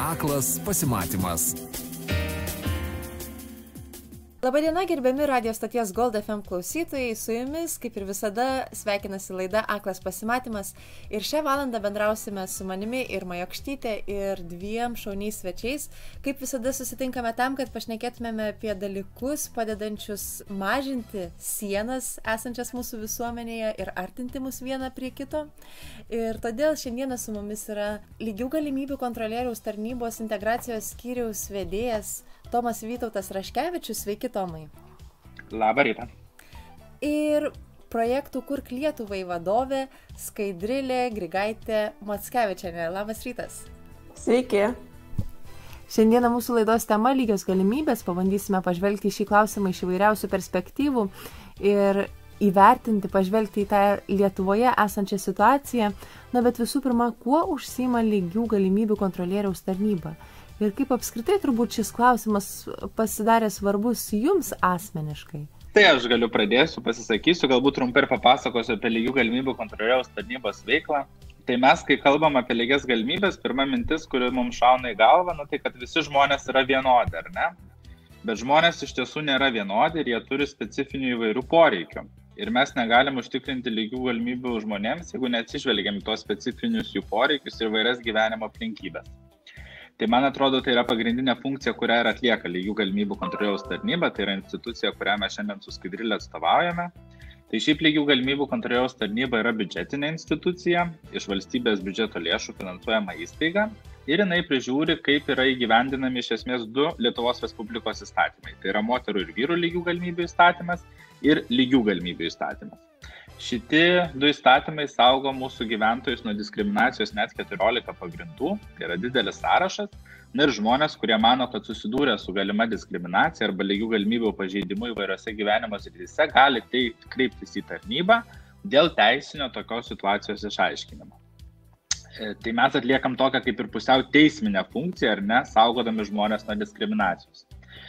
Aklas pasimatymas. Labadiena, gerbiami radio stoties Gold FM klausytojai, su jumis, kaip ir visada, sveikinasi laida Aklas pasimatymas ir šią valandą bendrausime su manimi ir Majokštytė ir dviem šauniais svečiais. Kaip visada susitinkame tam, kad pašnekėtumėme apie dalykus, padedančius mažinti sienas esančias mūsų visuomenėje ir artinti mus vieną prie kito. Ir todėl šiandieną su mumis yra lygių galimybių kontrolieriaus tarnybos integracijos skyriaus vedėjas Tomas Vytautas Raškevičius. Sveiki, Tomai. Labą rytą. Ir projektų Kurk Lietuvai vadovė Skaidrilė Grigaitė-Mackevičienė. Labas rytas. Sveiki. Šiandieną mūsų laidos tema lygios galimybės. Pabandysime pažvelgti šį klausimą iš įvairiausių perspektyvų ir įvertinti, pažvelgti į tą Lietuvoje esančią situaciją. Na, bet visų pirma, kuo užsiima lygių galimybių kontrolieriaus tarnyba? Ir kaip apskritai turbūt šis klausimas pasidarė svarbus jums asmeniškai? Tai aš galiu pasisakysiu, galbūt trumpai ir papasakosiu apie lygių galimybių kontrolieriaus tarnybos veiklą. Tai mes, kai kalbam apie lygias galimybės, pirma mintis, kuri mums šauna į galvą, tai kad visi žmonės yra vienodi, ar ne? Bet žmonės iš tiesų nėra vienodi ir jie turi specifinių įvairių poreikių. Ir mes negalim užtikrinti lygių galimybių žmonėms, jeigu neatsižvelgiam į tos specifinius jų poreikius ir vairias gyvenimo aplinkybės. Tai man atrodo, tai yra pagrindinė funkcija, kurią ir atlieka lygių galimybių kontrolieriaus tarnyba, tai yra institucija, kurią mes šiandien su Skaidrilė atstovaujame. Tai šiaip lygių galimybių kontrolieriaus tarnyba yra biudžetinė institucija, iš valstybės biudžeto lėšų finansuojama įstaiga ir jinai prižiūri, kaip yra įgyvendinami iš esmės du Lietuvos Respublikos įstatymai. Tai yra moterų ir vyrų lygių galimybių įstatymas ir lygių galimybių įstatymas. Šiti du įstatymai saugo mūsų gyventojus nuo diskriminacijos net 14 pagrindų, tai yra didelis sąrašas. Na ir žmonės, kurie mano, kad susidūrė su galima diskriminacija arba lygių galimybių pažeidimu įvairiose gyvenimo srityse, gali kreiptis į tarnybą dėl teisinio tokios situacijos išaiškinimo. Tai mes atliekam tokią kaip ir pusiau teisminę funkciją, ar ne, saugodami žmonės nuo diskriminacijos.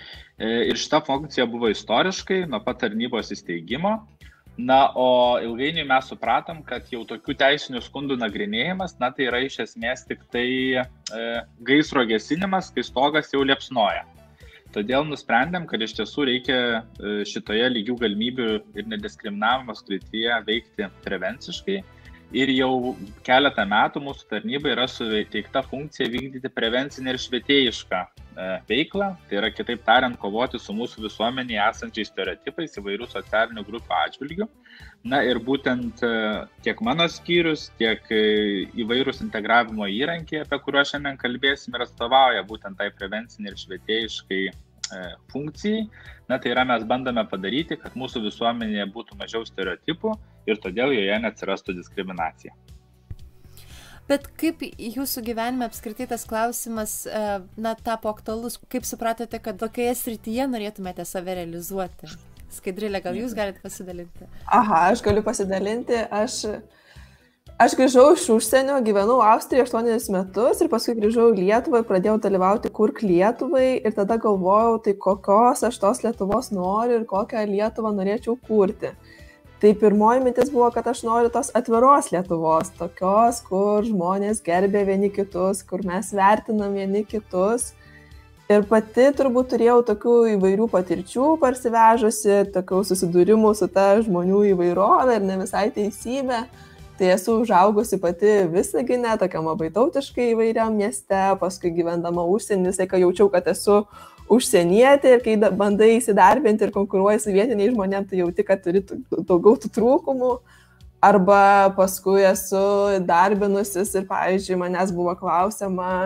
Ir šita funkcija buvo istoriškai nuo pat tarnybos įsteigimo. Na, o ilgainiui mes supratom, kad jau tokių teisinių skundų nagrinėjimas, tai yra iš esmės tik tai gaisro gesinimas, kai stogas jau liepsnoja. Todėl nusprendėm, kad iš tiesų reikia šitoje lygių galimybių ir nediskriminavimo srityje veikti prevenciškai. Ir jau keletą metų mūsų tarnybai yra suteikta funkcija vykdyti prevencinę ir švietėjišką veiklą. Tai yra, kitaip tariant, kovoti su mūsų visuomenėje esančiais stereotipais įvairių socialinių grupių atžvilgių. Na ir būtent tiek mano skyrius, tiek įvairūs integravimo įrankiai, apie kuriuos šiandien kalbėsim, ir atstovauja būtent tai prevencinį ir švietėjiškai funkcijai. Na, tai yra, mes bandome padaryti, kad mūsų visuomenėje būtų mažiau stereotipų ir todėl joje neatsirastų diskriminacija. Bet kaip jūsų gyvenime apskritai tas klausimas tapo aktualus? Kaip supratote, kad tokioje srityje norėtumėte save realizuoti? Skaidrilė, gal jūs galite pasidalinti? Aha, aš galiu pasidalinti. Aš grįžau iš užsienio, gyvenau Austrijoje 8 metus ir paskui grįžau į Lietuvą ir pradėjau dalyvauti Kurk Lietuvai ir tada galvojau, tai kokios aš tos Lietuvos noriu ir kokią Lietuvą norėčiau kurti. Tai pirmoji mintis buvo, kad aš noriu tos atviros Lietuvos, tokios, kur žmonės gerbė vieni kitus, kur mes vertinam vieni kitus. Ir pati turbūt turėjau tokių įvairių patirčių parsivežusi, tokių susidūrimų su ta žmonių įvairovė ir ne visai teisybė. Tai esu užaugusi pati Visagine, tokiam labai tautiškai įvairiam mieste, paskui gyvendama užsienį, visai ką jaučiau, kad esu užsienietė ir kai bandai įsidarbinti ir konkuruoji su vietiniais žmonėms, tai jauti, kad turi daugiau tų trūkumų. Arba paskui esu darbinusis ir, pavyzdžiui, manęs buvo klausiama,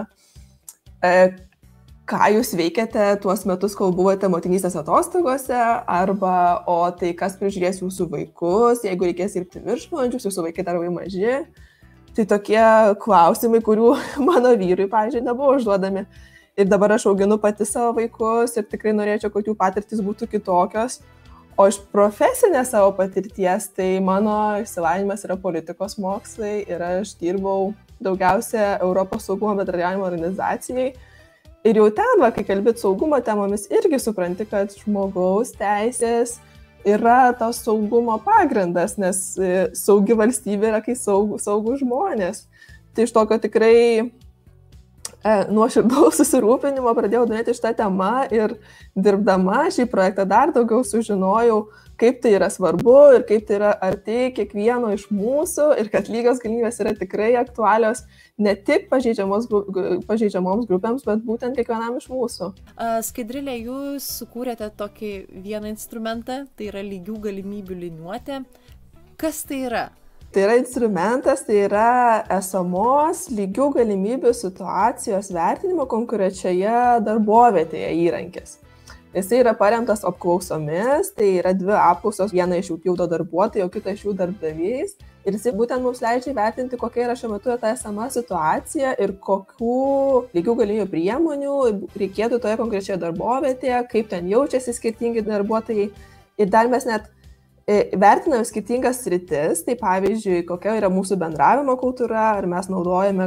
ką jūs veikiate tuos metus, kol buvote motinystės atostogose, arba, o tai kas prižiūrės jūsų vaikus, jeigu reikės dirbti viršvalandžius, jūsų vaikai dar labai maži. Tai tokie klausimai, kurių mano vyrui, pavyzdžiui, nebuvo užduodami. Ir dabar aš auginu pati savo vaikus ir tikrai norėčiau, kad jų patirtis būtų kitokios. O iš profesinės savo patirties, tai mano išsilavinimas yra politikos mokslai ir aš dirbau daugiausia Europos saugumo bendradarbiavimo organizacijai. Ir jau ten, kai kalbėt saugumo temomis, irgi supranti, kad žmogaus teisės yra tos saugumo pagrindas, nes saugi valstybė yra, kai saugų žmonės. Tai iš tokio tikrai nuoširdaus susirūpinimo pradėjau domėti šitą temą ir dirbdama šį projektą dar daugiau sužinojau, kaip tai yra svarbu ir kaip tai yra arti kiekvieno iš mūsų ir kad lygios galimybės yra tikrai aktualios ne tik pažeidžiamoms grupėms, bet būtent kiekvienam iš mūsų. Skaidrilė, jūs sukūrėte tokį vieną instrumentą, tai yra lygių galimybių liniuotė. Kas tai yra? Tai yra instrumentas, tai yra esamos lygių galimybių situacijos vertinimo konkrečioje darbovietėje įrankis. Jisai yra paremtas apklausomis, tai yra 2 apklausos, viena iš jų pildo darbuotojai, o kita iš jų darbdavys. Ir jisai būtent mums leidžia įvertinti, kokia yra šiuo metu ta esama situacija ir kokių lygių galimybių priemonių reikėtų toje konkrečioje darbovietėje, kaip ten jaučiasi skirtingi darbuotojai. Ir dar mes net vertiname skirtingas sritis, tai pavyzdžiui, kokia yra mūsų bendravimo kultūra, ar mes naudojame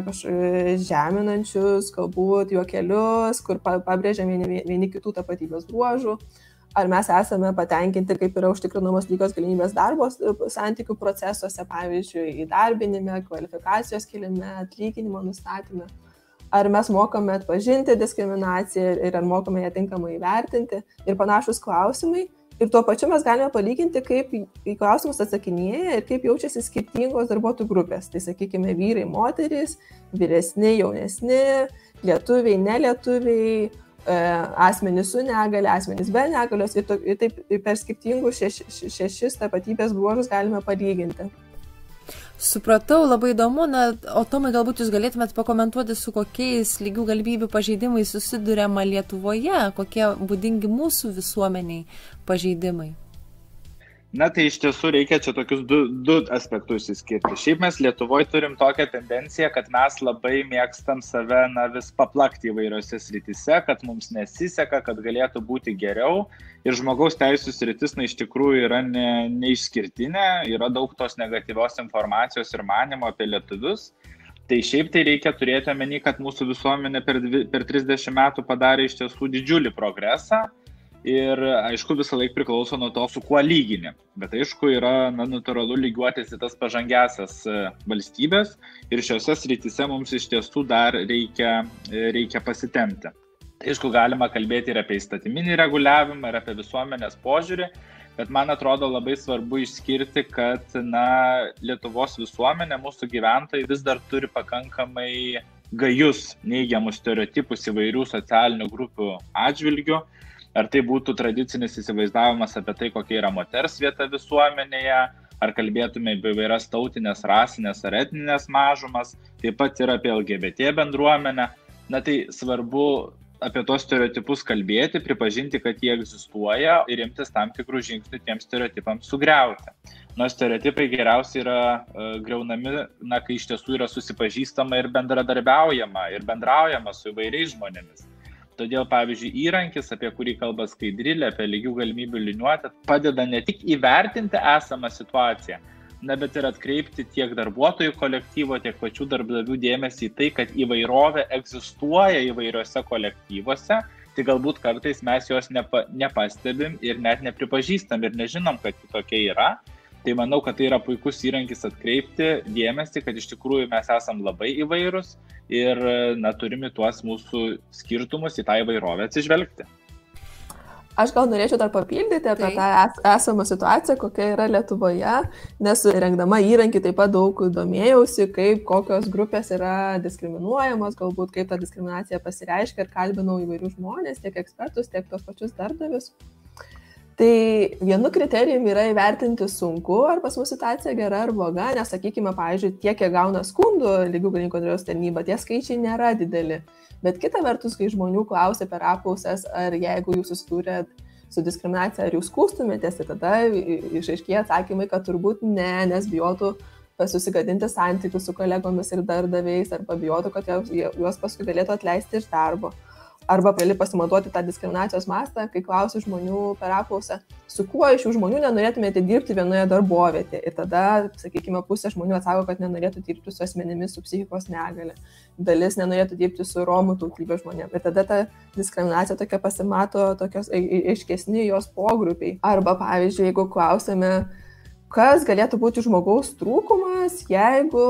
žeminančius, galbūt juokelius, kur pabrėžiame vieni kitų tapatybės bruožų, ar mes esame patenkinti, kaip yra užtikrinamos lygios galimybės darbo santykių procesuose, pavyzdžiui, įdarbinime, kvalifikacijos kėlime, atlyginimo nustatyme, ar mes mokame atpažinti diskriminaciją ir ar mokame ją tinkamai įvertinti ir panašus klausimai. Ir tuo pačiu mes galime palyginti, kaip į klausimus atsakinėja ir kaip jaučiasi skirtingos darbuotojų grupės. Tai sakykime, vyrai, moterys, vyresni, jaunesni, lietuviai, nelietuviai, asmenys su negale, asmenys be negalios. Ir taip per skirtingus 6 tapatybės bruožus galime palyginti. Supratau, labai įdomu. O Tomai, galbūt jūs galėtumėt pakomentuoti, su kokiais lygių galimybių pažeidimais susiduriama Lietuvoje, kokie būdingi mūsų visuomeniai pažeidimai? Na, tai iš tiesų reikia čia tokius du aspektus įskirti. Šiaip mes Lietuvoje turim tokią tendenciją, kad mes labai mėgstam save vis paplakti įvairiose srityse, kad mums nesiseka, kad galėtų būti geriau. Ir žmogaus teisų sritis, iš tikrųjų yra neišskirtinė, yra daug tos negatyvios informacijos ir manimo apie lietuvius. Tai šiaip tai reikia turėti omeny, kad mūsų visuomenė per 30 metų padarė iš tiesų didžiulį progresą. Ir aišku, visą laiką priklauso nuo to, su kuo lygini. Bet aišku, yra natūralu lygiuotis į tas pažangiasias valstybės ir šiose srityse mums iš tiesų dar reikia pasitempti. Aišku, galima kalbėti ir apie įstatyminį reguliavimą, ir apie visuomenės požiūrį, bet man atrodo labai svarbu išskirti, kad Lietuvos visuomenė, mūsų gyventojai vis dar turi pakankamai gajus neigiamus stereotipus įvairių socialinių grupių atžvilgių. Ar tai būtų tradicinis įsivaizdavimas apie tai, kokia yra moters vieta visuomenėje, ar kalbėtume apie įvairias tautinės, rasinės ar etninės mažumas, taip pat ir apie LGBT bendruomenę. Tai svarbu apie tos stereotipus kalbėti, pripažinti, kad jie egzistuoja ir imtis tam tikrų žingsnių tiems stereotipams sugriauti. Nors stereotipai geriausiai yra griaunami, kai iš tiesų yra susipažįstama ir bendradarbiaujama ir bendraujama su įvairiais žmonėmis. Todėl, pavyzdžiui, įrankis, apie kurį kalba Skaidrilė, apie lygių galimybių liniuotę, padeda ne tik įvertinti esamą situaciją, bet ir atkreipti tiek darbuotojų kolektyvo, tiek pačių darbdavių dėmesį į tai, kad įvairovė egzistuoja įvairiuose kolektyvuose, tai galbūt kartais mes jos nepastebim ir net nepripažįstam ir nežinom, kad tokia yra. Tai manau, kad tai yra puikus įrankis atkreipti dėmesį, kad iš tikrųjų mes esam labai įvairūs ir turime tuos mūsų skirtumus į tą įvairovę atsižvelgti. Aš gal norėčiau dar papildyti apie tą esamą situaciją, kokia yra Lietuvoje, nes rengdama įrankį taip pat daug domėjausi, kokios grupės yra diskriminuojamos, galbūt kaip ta diskriminacija pasireiškia ir kalbinau įvairių žmonės, tiek ekspertus, tiek tos pačius darbdavius. Tai vienu kriterijumi yra įvertinti sunku, ar pas mus situacija gera ar bloga, nes, sakykime, pavyzdžiui, tiek, kiek gauna skundų lygių galimybių kontrolieriaus tarnyba, tie skaičiai nėra dideli. Bet kita vertus, kai žmonių klausia per apklausas, ar jeigu jūs susidūrėt su diskriminacija, ar jūs skųstumėtės, tai tada išaiškėja atsakymai, kad turbūt ne, nes bijotų susigadinti santykius su kolegomis ir darbdaviais, arba bijotų, kad juos paskui galėtų atleisti iš darbo. Arba gali pasimatuoti tą diskriminacijos mastą, kai klausi žmonių per apklausą, su kuo iš šių žmonių nenorėtumėte dirbti vienoje darbovietėje. Ir tada, sakykime, pusė žmonių atsako, kad nenorėtų dirbti su asmenimis su psichikos negale. Dalis nenorėtų dirbti su romų tautybės žmonėmis. Ir tada ta diskriminacija tokia pasimato, tokios aiškesni jos pogrupiai. Arba, pavyzdžiui, jeigu klausime, kas galėtų būti žmogaus trūkumas, jeigu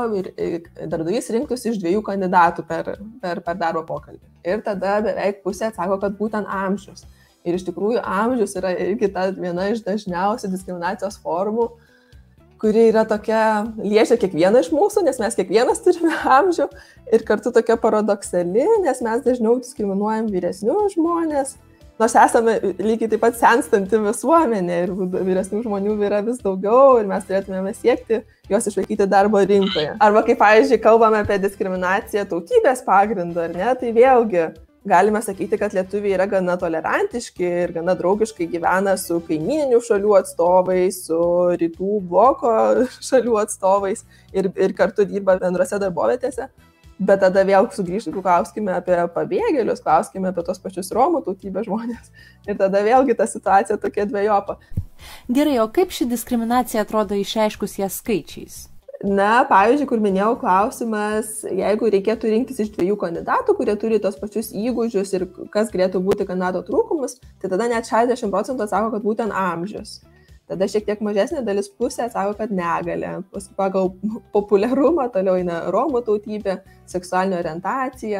darbdavys rinktųsi iš 2 kandidatų per darbo pokalbį. Ir tada beveik pusė atsako, kad būtent amžius. Ir iš tikrųjų amžius yra irgi ta viena iš dažniausių diskriminacijos formų, kuri yra tokia, liečia kiekvieną iš mūsų, nes mes kiekvienas turime amžių ir kartu tokia paradoksali, nes mes dažniau diskriminuojam vyresnius žmonės, nors esame lygiai taip pat senstanti visuomenė ir vyresnių žmonių yra vis daugiau ir mes turėtume siekti juos išlaikyti darbo rinkoje. Arba kaip, pavyzdžiui, kalbame apie diskriminaciją tautybės pagrindu, ar ne, tai vėlgi galime sakyti, kad lietuviai yra gana tolerantiški ir gana draugiškai gyvena su kaimyninių šalių atstovais, su rytų bloko šalių atstovais ir kartu dirba bendrose darbovietėse. Bet tada vėl klauskime apie pabėgėlius, klauskime apie tos pačius Romų tautybės žmonės. Ir tada vėlgi ta situacija tokia dvejopa. Gerai, o kaip ši diskriminacija atrodo išreiškus ją skaičiais? Na, pavyzdžiui, kur minėjau klausimas, jeigu reikėtų rinktis iš 2 kandidatų, kurie turi tos pačius įgūdžius ir kas galėtų būti kandidato trūkumus, tai tada net 60% sako, kad būtent amžius. Tada šiek tiek mažesnė dalis pusė sako, kad negalia. Pagal populiarumą toliau eina Romų tautybė, seksualinė orientacija.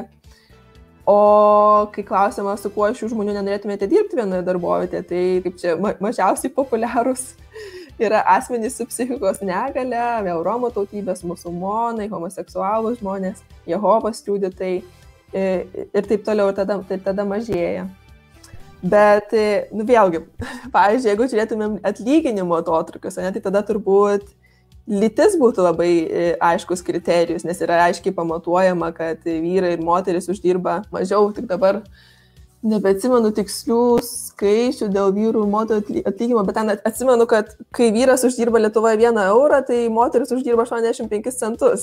O kai klausima, su kuo šių žmonių nenorėtumėte dirbti vienoje darbovietėje, tai kaip čia mažiausiai populiarūs yra asmenys su psichikos negale, vėl Romų tautybės, musulmonai, homoseksualūs žmonės, Jehovos liudytojai ir taip toliau, ir tada mažėja. Bet, vėlgi, pavyzdžiui, jeigu žiūrėtumėm atlyginimo atotrūkius, tai tada turbūt lytis būtų labai aiškus kriterijus, nes yra aiškiai pamatuojama, kad vyrai ir moteris uždirba mažiau, tik dabar nebeatsimenu tikslių skaičių dėl vyrų ir moterų atlyginimo, bet ten atsimenu, kad kai vyras uždirba Lietuvoje 1 eurą, tai moteris uždirba 85 centus.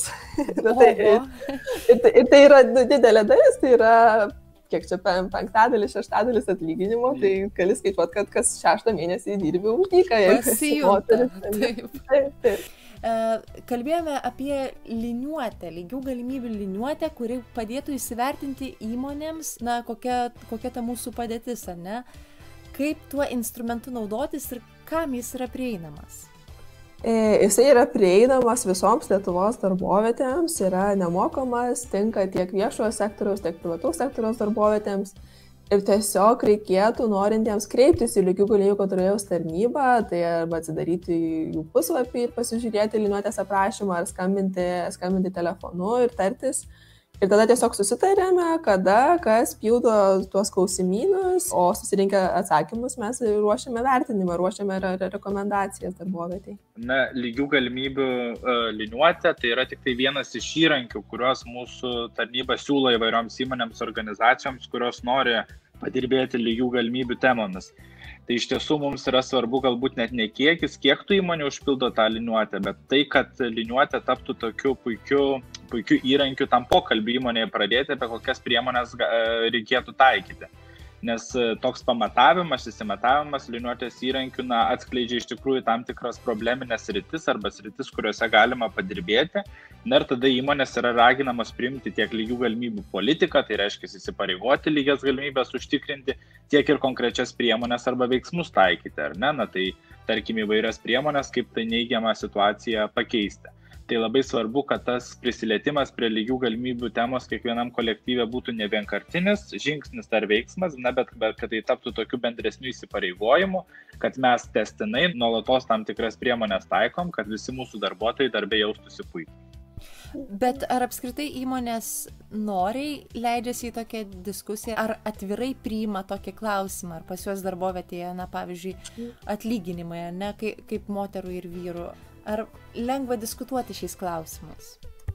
ir tai yra didelė dalis, tai yra, kiek čia, 5/6 atlyginimo, tai gali skaičiuoti, kad kas 6 mėnesį dirbi už dyką. Pasijunta. Taip. Kalbėjome apie liniuotę, lygių galimybių liniuotę, kuri padėtų įsivertinti įmonėms, na, kokia ta mūsų padėtis, ar ne? Kaip tuo instrumentu naudotis ir kam jis yra prieinamas? Jisai yra prieinamas visoms Lietuvos darbovietėms, yra nemokamas, tinka tiek viešojo sektoriaus, tiek privataus sektoriaus darbovietėms. Ir tiesiog reikėtų norintiems kreiptis į lygių galimybių kontrolieriaus tarnybą, tai arba atsidaryti jų puslapį ir pasižiūrėti liniuotės aprašymą, ar skambinti telefonu ir tartis. Ir tada tiesiog susitarėme, kada kas pildo tuos klausimynus, o susirinkę atsakymus mes ruošiame vertinimą, ruošiame rekomendacijas darbovietei. Na, lygių galimybių liniuotė tai yra tik tai vienas iš įrankių, kuriuos mūsų tarnyba siūlo įvairioms įmonėms, organizacijoms, kurios nori padirbėti lygių galimybių temomis. Tai iš tiesų mums yra svarbu galbūt net ne kiekis, kiek tų įmonių užpildo tą liniuotę, bet tai, kad liniuotė taptų tokiu puikiu įrankiu tam pokalbį įmonėje pradėti, apie kokias priemonės reikėtų taikyti. Nes toks pamatavimas, įsimatavimas liniuotės įrankių atskleidžia iš tikrųjų tam tikras probleminės sritis arba sritis, kuriuose galima padirbėti. Na ir tada įmonės yra raginamos priimti tiek lygių galimybių politiką, tai reiškia įsipareigoti lygias galimybės užtikrinti, tiek ir konkrečias priemonės arba veiksmus taikyti, ar ne? Na tai tarkim įvairias priemonės, kaip tai neigiamą situaciją pakeisti. Tai labai svarbu, kad tas prisilietimas prie lygių galimybių temos kiekvienam kolektyve būtų ne vienkartinis žingsnis ar veiksmas, bet kad tai taptų tokiu bendresniu įsipareigojimu, kad mes testinai nuolatos tam tikras priemonės taikom, kad visi mūsų darbuotojai darbė jaustųsi puikiai. Bet ar apskritai įmonės noriai leidžiasi į tokią diskusiją, ar atvirai priima tokį klausimą, ar pas juos darbovietėje, na pavyzdžiui, atlyginimai, ne, kaip moterų ir vyrų? Ar lengva diskutuoti šiais klausimais?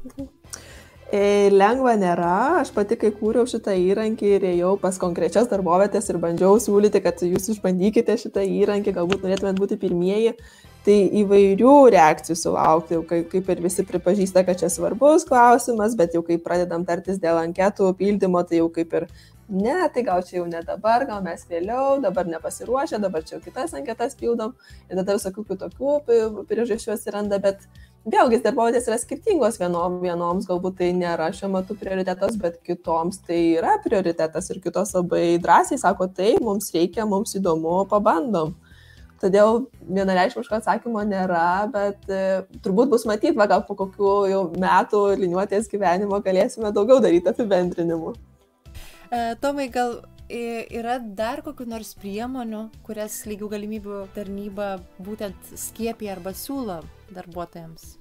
Lengva nėra. Aš pati, kai kūriau šitą įrankį ir ėjau pas konkrečias darbovietės ir bandžiau siūlyti, kad jūs išbandykite šitą įrankį, galbūt norėtumėt būti pirmieji, tai įvairių reakcijų sulaukti, kaip ir visi pripažįsta, kad čia svarbus klausimas, bet jau kai pradedam tartis dėl anketų pildymo, tai jau kaip ir ne, tai gal čia jau ne dabar, gal mes vėliau, dabar nepasiruošę, dabar čia jau kitas anketas pildom ir tada visokių kitokių priežasčių atsiranda, bet vėlgi darbovietės yra skirtingos, vienoms galbūt tai nėra šiuo metu prioritetas, bet kitoms tai yra prioritetas ir kitos labai drąsiai sako, tai mums reikia, mums įdomu, pabandom. Todėl vienareikšmiško atsakymo nėra, bet turbūt bus matyti, gal po kokių jau metų liniuotės gyvenimo galėsime daugiau daryti apibendrinimų. Tomai, gal yra dar kokių nors priemonių, kurias lygių galimybių tarnyba būtent skiepia arba siūlo darbuotojams?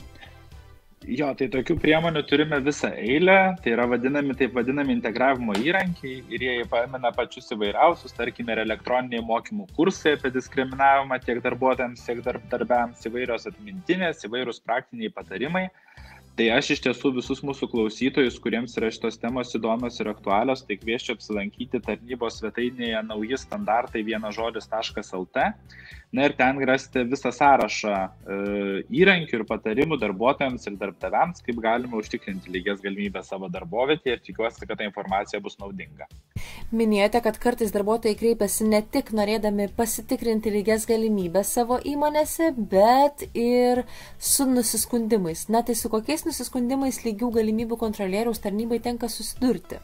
Jo, tai tokių priemonių turime visą eilę, tai yra taip vadinami integravimo įrankiai ir jie pamina pačius įvairiausius, tarkime, ir elektroniniai mokymų kursai apie diskriminavimą tiek darbuotojams, tiek darbdaviams, įvairios atmintinės, įvairūs praktiniai patarimai. Tai aš iš tiesų visus mūsų klausytojus, kuriems yra šitos temos įdomios ir aktualios, tai kvieščiau apsilankyti tarnybos svetainėje naujistandartai1žodis.lt. Na ir ten rasite visą sąrašą įrankių ir patarimų darbuotojams ir darbdaviams, kaip galima užtikrinti lygias galimybės savo darbovietėje ir tikiuosi, kad ta informacija bus naudinga. Minėjote, kad kartais darbuotojai kreipiasi ne tik norėdami pasitikrinti lygias galimybės savo įmonėse, bet ir su nusiskundimais. Na tai su kokiais nusiskundimais lygių galimybių kontrolieriaus tarnybai tenka susidurti?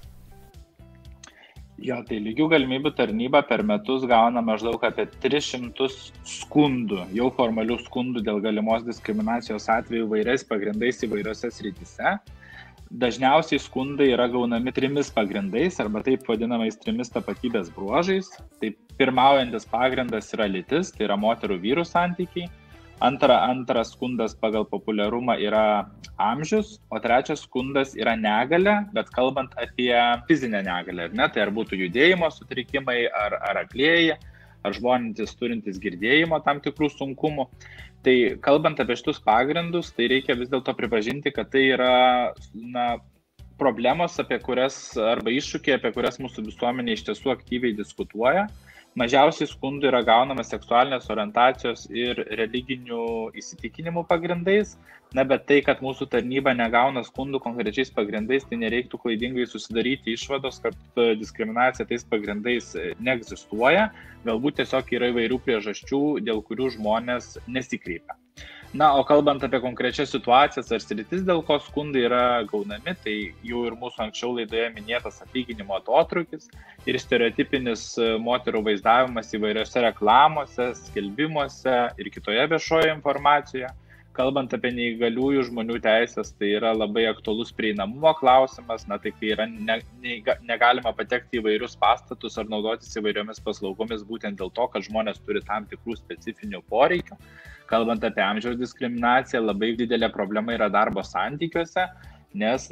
Jo, tai lygių galimybių tarnyba per metus gauna maždaug apie 300 skundų, jau formalių skundų dėl galimos diskriminacijos atveju įvairiais pagrindais įvairiose srityse. Dažniausiai skundai yra gaunami 3 pagrindais arba taip vadinamais 3 tapatybės bruožais. Tai pirmaujantis pagrindas yra lytis, tai yra moterų vyrų santykiai. Antras skundas pagal populiarumą yra amžius, o trečias skundas yra negalia, bet kalbant apie fizinę negalią, tai ar būtų judėjimo sutrikimai, ar aklieji, ar žmonės turintys girdėjimo tam tikrų sunkumų. Tai kalbant apie šitus pagrindus, tai reikia vis dėlto pripažinti, kad tai yra problemos, apie kurias arba iššūkiai, apie kurias mūsų visuomenė iš tiesų aktyviai diskutuoja. Mažiausiai skundų yra gaunama seksualinės orientacijos ir religinių įsitikinimų pagrindais, bet tai, kad mūsų tarnyba negauna skundų konkrečiais pagrindais, tai nereiktų klaidingai susidaryti išvados, kad diskriminacija tais pagrindais neegzistuoja, galbūt tiesiog yra įvairių priežasčių, dėl kurių žmonės nesikreipia. O kalbant apie konkrečias situacijas ar sritis, dėl ko skundai yra gaunami, tai jau ir mūsų anksčiau laidoje minėtas atlyginimo atotrūkis ir stereotipinis moterų vaizdavimas įvairiose reklamose, skelbimuose ir kitoje viešoje informacijoje. Kalbant apie neįgaliųjų žmonių teisės, tai yra labai aktualus prieinamumo klausimas, tai kai yra negalima patekti į įvairius pastatus ar naudotis įvairiomis paslaugomis būtent dėl to, kad žmonės turi tam tikrų specifinių poreikių. Kalbant apie amžiaus diskriminaciją, labai didelė problema yra darbo santykiuose, nes,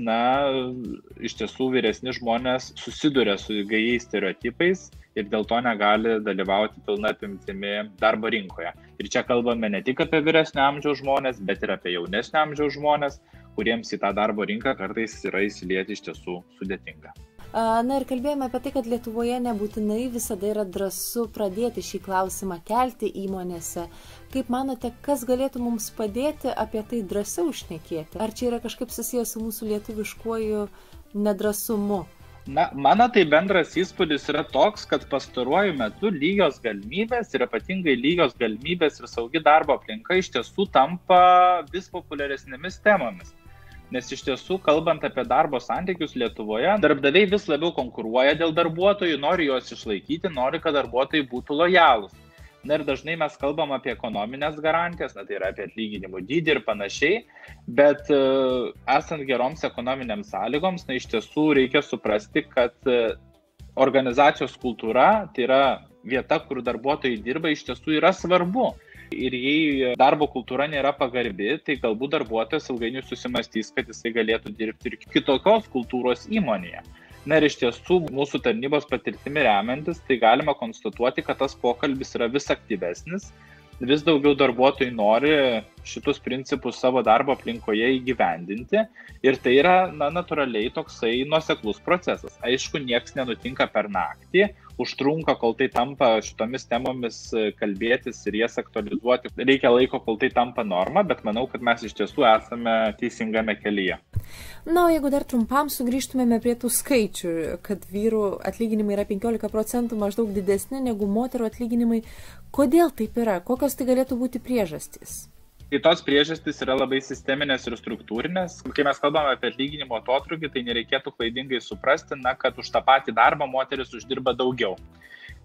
iš tiesų vyresni žmonės susiduria su gajais stereotipais ir dėl to negali dalyvauti pilna apimtimi darbo rinkoje. Ir čia kalbame ne tik apie vyresnio amžiaus žmonės, bet ir apie jaunesnio amžiaus žmonės, kuriems į tą darbo rinką kartais yra įsilieti iš tiesų sudėtinga. Ir kalbėjome apie tai, kad Lietuvoje nebūtinai visada yra drąsu pradėti šį klausimą kelti įmonėse. Kaip manote, kas galėtų mums padėti apie tai drąsiau šnekėti? Ar čia yra kažkaip susijęs su mūsų lietuviškuoju nedrąsumu? Mano tai bendras įspūdis yra toks, kad pastaruoju metu lygios galimybės ir ypatingai lygios galimybės ir saugi darbo aplinka iš tiesų tampa vis populiaresnėmis temomis. Nes iš tiesų, kalbant apie darbo santykius Lietuvoje, darbdaviai vis labiau konkuruoja dėl darbuotojų, nori juos išlaikyti, nori, kad darbuotojai būtų lojalūs. Ir dažnai mes kalbam apie ekonominės garantijas, tai yra apie atlyginimų dydį ir panašiai, bet esant geroms ekonominėms sąlygoms, iš tiesų reikia suprasti, kad organizacijos kultūra, tai yra vieta, kur darbuotojai dirba, iš tiesų yra svarbu. Ir jei darbo kultūra nėra pagarbi, tai galbūt darbuotojas ilgainiui susimastys, kad jisai galėtų dirbti ir kitokios kultūros įmonėje. Ir iš tiesų mūsų tarnybos patirtimi remiantis, tai galima konstatuoti, kad tas pokalbis yra vis aktyvesnis, vis daugiau darbuotojai nori šitus principus savo darbo aplinkoje įgyvendinti ir tai yra natūraliai toksai nuoseklus procesas. Aišku, nieks nenutinka per naktį, užtrunka, kol tai tampa šitomis temomis kalbėtis ir jas aktualizuoti. Reikia laiko, kol tai tampa norma, bet manau, kad mes iš tiesų esame teisingame kelyje. O jeigu dar trumpam sugrįžtumėme prie tų skaičių, kad vyrų atlyginimai yra 15% maždaug didesni negu moterų atlyginimai, kodėl taip yra? Kokios tai galėtų būti priežastys? Tai tos priežastys yra labai sisteminės ir struktūrinės. Kai mes kalbame apie atlyginimo atotrūkį, tai nereikėtų klaidingai suprasti, kad už tą patį darbą moteris uždirba daugiau.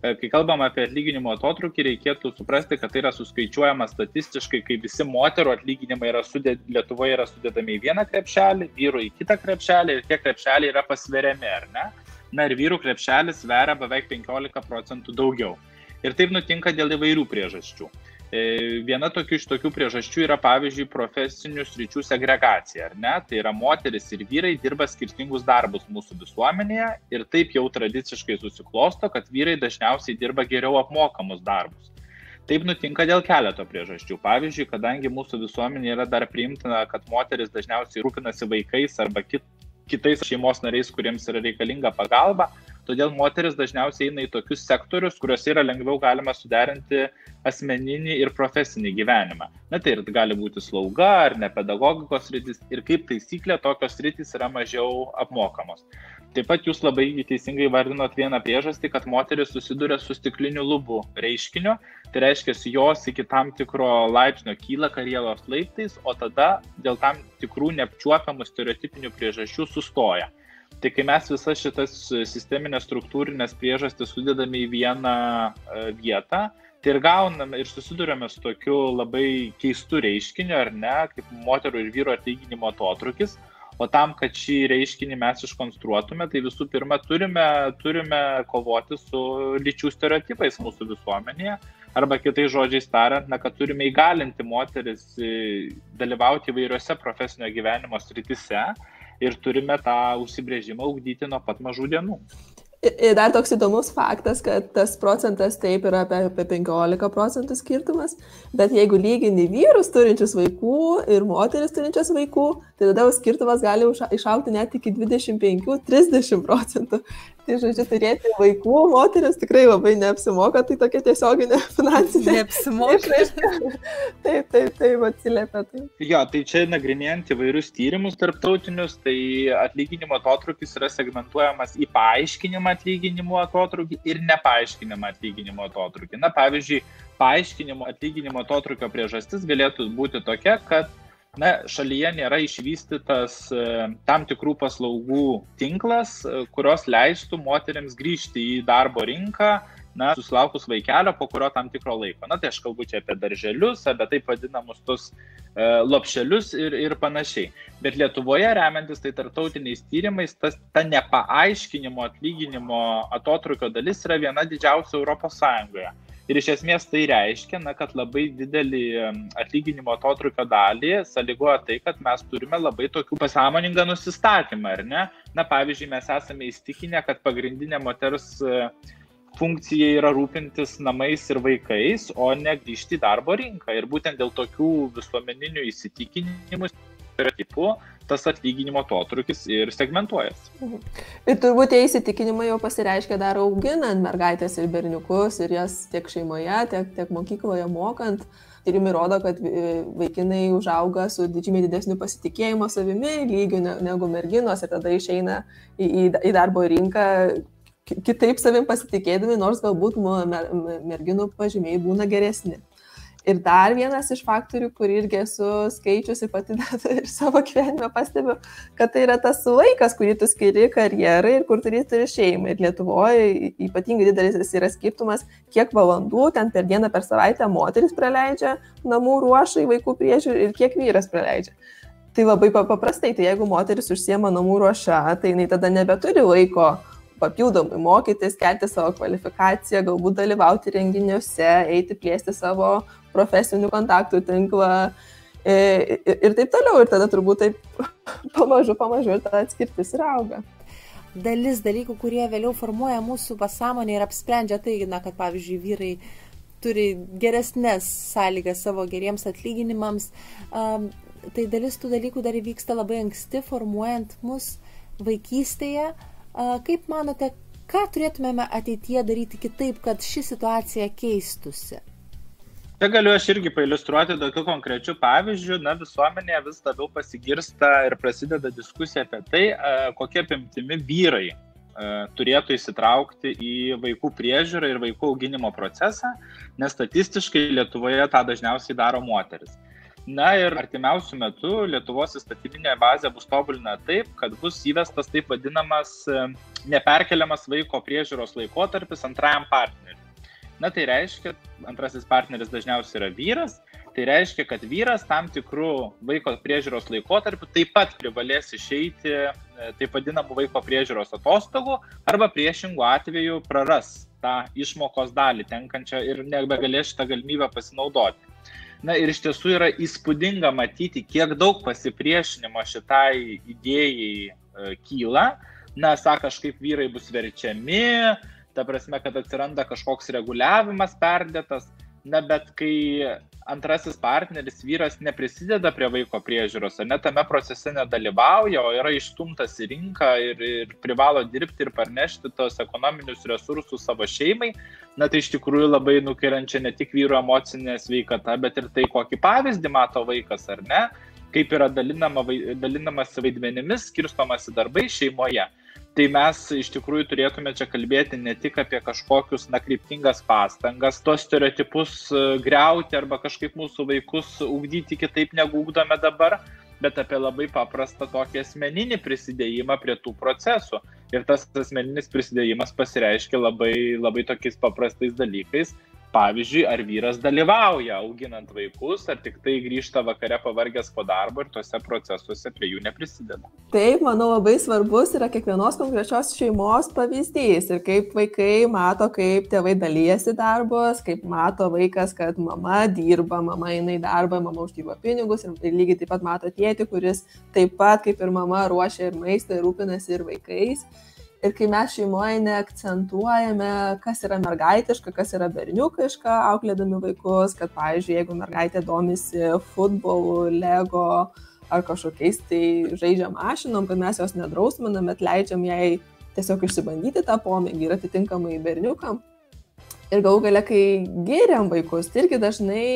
kai kalbam apie atlyginimo atotrūkį, reikėtų suprasti, kad tai yra suskaičiuojama statistiškai, kai visi moterų atlyginimai Lietuvoje yra sudedami į vieną krepšelį, vyrų į kitą krepšelį ir tie krepšeliai yra pasveriami, ar ne? Na ir vyrų krepšelis sveria beveik 15% daugiau. Ir taip nutinka dėl įvairių priežasčių. Viena iš tokių priežasčių yra, pavyzdžiui, profesinių sričių segregacija, ar ne? Tai yra moteris ir vyrai dirba skirtingus darbus mūsų visuomenėje ir taip jau tradiciškai susiklosto, kad vyrai dažniausiai dirba geriau apmokamus darbus. Taip nutinka dėl keleto priežasčių. Pavyzdžiui, kadangi mūsų visuomenė yra dar priimtina, kad moteris dažniausiai rūpinasi vaikais arba kitais šeimos nariais, kuriems yra reikalinga pagalba, todėl moteris dažniausiai eina į tokius sektorius, kuriuose yra lengviau galima suderinti asmeninį ir profesinį gyvenimą. Na tai ir gali būti slauga ar nepedagogikos sritis ir kaip taisyklė tokios sritis yra mažiau apmokamos. Taip pat jūs labai teisingai vardinot vieną priežastį, kad moteris susiduria su stikliniu lubu reiškiniu, tai reiškia, jos iki tam tikro laipsnio kyla karjeros laiptais, o tada dėl tam tikrų neapčiuopiamų stereotipinių priežasčių sustoja. Tai kai mes visas šitas sisteminės struktūrinės priežastis sudedame į vieną vietą, tai ir gauname ir susidurėme su tokiu labai keistu reiškiniu, ar ne, kaip moterų ir vyrų atlyginimo atotrūkis. O tam, kad šį reiškinį mes iškonstruotume, tai visų pirma turime kovoti su lyčių stereotipais mūsų visuomenėje, arba kitais žodžiais tariant, kad turime įgalinti moteris dalyvauti įvairiose profesinio gyvenimo srityse ir turime tą užsibrėžimą ugdyti nuo pat mažų dienų. Ir dar toks įdomus faktas, kad tas procentas taip yra apie 15% skirtumas, bet jeigu lygini vyrus turinčius vaikų ir moteris turinčias vaikų, tai tada skirtumas gali išaugti net iki 25-30%. Tai žodžiu, turėti vaikų moteris tikrai labai neapsimoka, tai tokia tiesioginė finansinė. Neapsimoka. Taip, atsiliepia. Taip. Jo, tai čia nagrinėjant įvairius tyrimus tarptautinius, tai atlyginimo atotrūkis yra segmentuojamas į paaiškinimą atlyginimo atotrūkį ir nepaaiškinimą atlyginimo atotrūkį. Na, pavyzdžiui, paaiškinimo atlyginimo atotrūkio priežastis galėtų būti tokia, kad šalyje nėra išvystytas tam tikrų paslaugų tinklas, kurios leistų moteriams grįžti į darbo rinką, susilaukus vaikelio po kurio tam tikro laiko. Tai aš kalbu čia apie darželius, apie taip vadinamus tus lopšelius ir panašiai. Bet Lietuvoje, remiantis tai tarptautiniais tyrimais, ta nepaaiškinimo atlyginimo atotrūkio dalis yra viena didžiausia Europos Sąjungoje. Ir iš esmės tai reiškia, kad labai didelį atlyginimo atotrūkio dalį sąlygoja tai, kad mes turime labai tokių pasąmoningą nusistatymą, ar ne? Pavyzdžiui, mes esame įstikinę, kad pagrindinė moters funkcija yra rūpintis namais ir vaikais, o ne grįžti į darbo rinką. Ir būtent dėl tokių visuomeninių įsitikinimų stereotipų tas atlyginimo atotrūkis ir segmentuojasi. Ir turbūt tie įsitikinimai jau pasireiškia dar auginant mergaitės ir berniukus ir jas tiek šeimoje, tiek mokykloje mokant. Tyrimai rodo, kad vaikinai užauga su didžiai didesniu pasitikėjimo savimi lygiu negu merginos ir tada išeina į darbo rinką kitaip savim pasitikėdami, nors galbūt merginų pažymiai būna geresni. Ir dar vienas iš faktorių, kurį irgi esu skaičius ir pati ir savo gyvenime pastebiu, kad tai yra tas laikas, kurį tu skiri karjerai ir kur turi šeimą. Ir Lietuvoje ypatingai didelis yra skirtumas, kiek valandų ten per dieną per savaitę moteris praleidžia namų ruošai, vaikų priežiūrai ir kiek vyras praleidžia. Tai labai paprastai, tai jeigu moteris užsiema namų ruoša, tai jinai tada nebeturi laiko papildomai mokytis, kelti savo kvalifikaciją, galbūt dalyvauti renginiuose, eiti plėsti savo profesinių kontaktų tinklą ir taip toliau. Ir tada turbūt taip pamažu ir tada atskirtis ir auga. Dalis dalykų, kurie vėliau formuoja mūsų pasąmonę ir apsprendžia tai, kad pavyzdžiui vyrai turi geresnės sąlygas savo geriems atlyginimams, tai dalis tų dalykų dar įvyksta labai anksti, formuojant mus vaikystėje. Kaip manote, ką turėtumėme ateityje daryti kitaip, kad ši situacija keistusi? Čia galiu aš irgi pailiustruoti tokiu konkrečiu pavyzdžiu. Visuomenėje vis labiau pasigirsta ir prasideda diskusija apie tai, kokie apimtimi vyrai turėtų įsitraukti į vaikų priežiūrą ir vaikų auginimo procesą, nes statistiškai Lietuvoje tą dažniausiai daro moteris. Ir artimiausių metų Lietuvos įstatyminė bazė bus tobulina taip, kad bus įvestas taip vadinamas neperkeliamas vaiko priežiūros laikotarpis antrajam partneriui. Na, tai reiškia, antrasis partneris dažniausiai yra vyras, tai reiškia, kad vyras tam tikrų vaiko priežiūros laikotarpių taip pat privalės išeiti taip vadinamų vaiko priežiūros atostogų arba priešingų atveju praras tą išmokos dalį tenkančią ir nebegalės šitą galimybę pasinaudoti. Na ir iš tiesų yra įspūdinga matyti, kiek daug pasipriešinimo šitai idėjai kyla. Na, sako, kažkaip vyrai bus verčiami, ta prasme, kad atsiranda kažkoks reguliavimas perdėtas, na, bet kai antrasis partneris, vyras, neprisideda prie vaiko priežiūros, ar net tame procese nedalyvauja, o yra išstumtas į rinką ir privalo dirbti ir parnešti tos ekonominius resursus savo šeimai, na, tai iš tikrųjų labai nukeliančia ne tik vyro emocinė sveikata, bet ir tai, kokį pavyzdį mato vaikas, ar ne, kaip yra dalinamas vaidmenimis, skirstomasi darbai šeimoje. Tai mes iš tikrųjų turėtume čia kalbėti ne tik apie kažkokius kryptingas pastangas, tos stereotipus griauti arba kažkaip mūsų vaikus ugdyti kitaip negu ugdome dabar, bet apie labai paprastą tokį asmeninį prisidėjimą prie tų procesų. Ir tas asmeninis prisidėjimas pasireiškia labai tokiais paprastais dalykais. Pavyzdžiui, ar vyras dalyvauja auginant vaikus, ar tik tai grįžta vakare pavargęs po darbo ir tuose procesuose prie jų neprisideda. Taip, manau, labai svarbus yra kiekvienos konkrečios šeimos pavyzdys ir kaip vaikai mato, kaip tėvai dalyjasi darbus, kaip mato vaikas, kad mama dirba, mama eina į darbą, mama uždirba pinigus ir lygiai taip pat mato tėtį, kuris taip pat kaip ir mama ruošia ir maistą ir rūpinasi ir vaikais. Ir kai mes šeimoje neakcentuojame, kas yra mergaitiška, kas yra berniukiška, auklėdami vaikus, kad, pavyzdžiui, jeigu mergaitė domisi futbolu, lego ar kažkokiais tai žaidžia mašinom, kad mes jos nedrausminam, bet leidžiam jai tiesiog išsibandyti tą pomėgį ir atitinkamai berniukam. Ir galų gale, kai giriam vaikus, tai irgi dažnai,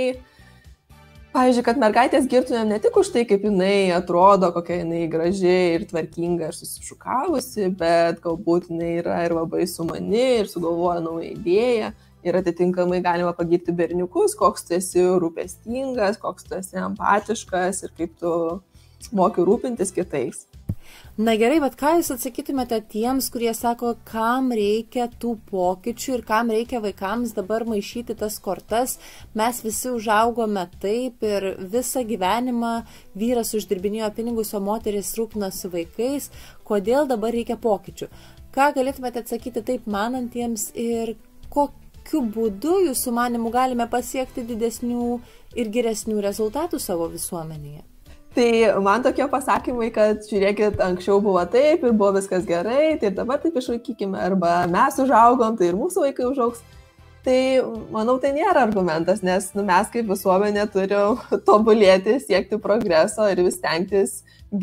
pavyzdžiui, kad mergaitės girtumėm ne tik už tai, kaip jinai atrodo, kokia jinai graži ir tvarkinga ir susišukavusi, bet galbūt jinai yra ir labai sumani ir sugalvoja naują idėją ir atitinkamai galima pagirti berniukus, koks tu esi rūpestingas, koks tu esi empatiškas ir kaip tu moki rūpintis kitais. Na gerai, bet ką jūs atsakytumėte tiems, kurie sako, kam reikia tų pokyčių ir kam reikia vaikams dabar maišyti tas kortas? Mes visi užaugome taip ir visą gyvenimą vyras uždirbinėjo pinigus, o moteris rūpinosi vaikais. Kodėl dabar reikia pokyčių? Ką galėtumėte atsakyti taip manantiems ir kokiu būdu jūsų manimu galime pasiekti didesnių ir geresnių rezultatų savo visuomenėje? Tai man tokie pasakymai, kad žiūrėkit, anksčiau buvo taip ir buvo viskas gerai, tai dabar taip išlaikykime, arba mes užaugom, tai ir mūsų vaikai užaugs. Tai manau, tai nėra argumentas, nes mes kaip visuomenė turim tobulėti, siekti progreso ir vis stengtis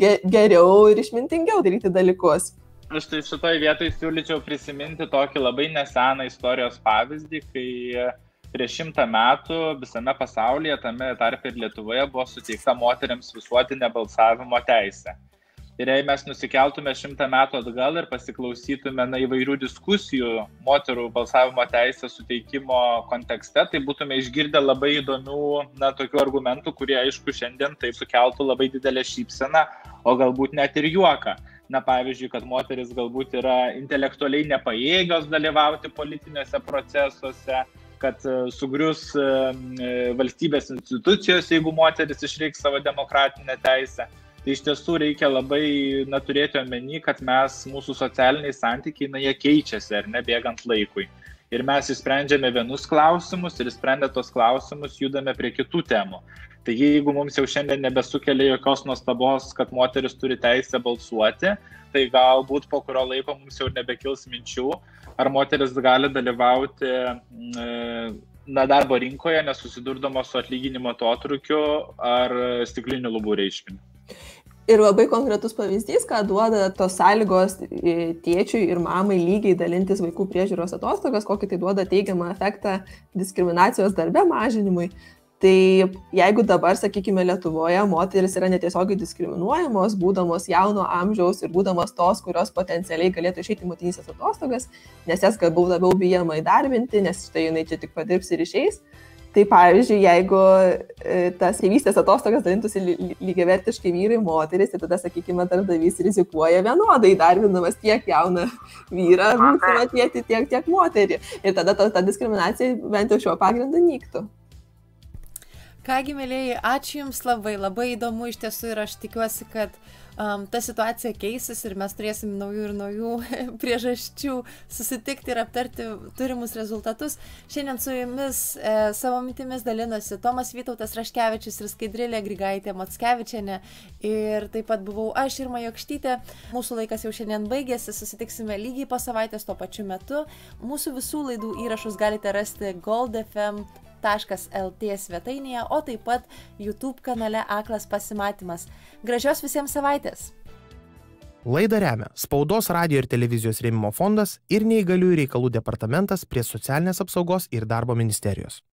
geriau ir išmintingiau daryti dalykus. Aš tai šitoje vietoje siūlyčiau prisiminti tokį labai neseną istorijos pavyzdį, kai prieš 100 metų visame pasaulyje, tame tarpe ir Lietuvoje, buvo suteikta moteriams visuotinė balsavimo teisė. Ir jei mes nusikeltume 100 metų atgal ir pasiklausytume įvairių diskusijų moterų balsavimo teisės suteikimo kontekste, tai būtume išgirdę labai įdomių tokių argumentų, kurie, aišku, šiandien taip sukeltų labai didelę šypseną, o galbūt net ir juoką. Pavyzdžiui, kad moteris galbūt yra intelektualiai nepajėgios dalyvauti politiniuose procesuose, kad sugrius valstybės institucijos, jeigu moteris išreiks savo demokratinę teisę. Tai iš tiesų reikia labai turėti omeny, kad mūsų socialiniai santykiai, jie keičiasi ar ne bėgant laikui. Ir mes išsprendžiame vienus klausimus ir išsprendę tos klausimus judame prie kitų temų. Tai jeigu mums jau šiandien nebesukelia jokios nuostabos, kad moteris turi teisę balsuoti, tai galbūt po kurio laiko mums jau nebekils minčių, ar moteris gali dalyvauti darbo rinkoje, nesusidurdamos su atlyginimo atotrūkiu ar stiklinių lubų reiškiniu. Ir labai konkretus pavyzdys, ką duoda tos sąlygos tėčiui ir mamai lygiai dalintis vaikų priežiūros atostogas, kokį tai duoda teigiamą efektą diskriminacijos darbe mažinimui. Tai jeigu dabar, sakykime, Lietuvoje moteris yra netiesiogiai diskriminuojamos, būdamos jauno amžiaus ir būdamos tos, kurios potencialiai galėtų išeiti į motinystės atostogas, nes jas galbūt labiau bijama įdarbinti, nes štai jinai čia tik padirbs ir išeis, Tai pavyzdžiui, jeigu tas tėvystės atostogas dalintųsi lygiavertiškai vyrai moteris, tai tada, sakykime, darbdavys rizikuoja vienodai darbinamas tiek jauną vyrą, būsimą tėtį, tiek moterį. Ir tada ta diskriminacija bent jau šiuo pagrindu nyktų. Kągi, mėlyjei, ačiū Jums labai įdomu iš tiesų ir aš tikiuosi, kad ta situacija keisis ir mes turėsim naujų ir naujų priežasčių susitikti ir aptarti turimus rezultatus. Šiandien su Jumis savo mintimis dalinosi Tomas Vytautas Raškevičius ir Skaidrilė Grigaitė Mockevičienė ir taip pat buvau aš, Irma Jokštytė. Mūsų laikas jau šiandien baigėsi, susitiksime lygiai po savaitės tuo pačiu metu. Mūsų visų laidų įrašus galite rasti goldfm.lt svetainėje, o taip pat YouTube kanale Aklas pasimatymas. Gražios visiems savaitės. Laidą remia Spaudos, radijo ir televizijos rėmimo fondas ir Neįgaliųjų reikalų departamentas prie Socialinės apsaugos ir darbo ministerijos.